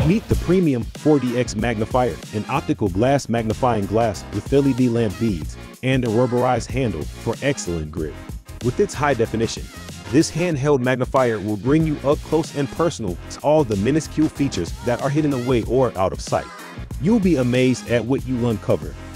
Meet the Premium 40x Magnifier, an optical glass magnifying glass with LED lamp beads and a rubberized handle for excellent grip. With its high definition, this handheld magnifier will bring you up close and personal to all the minuscule features that are hidden away or out of sight. You'll be amazed at what you uncover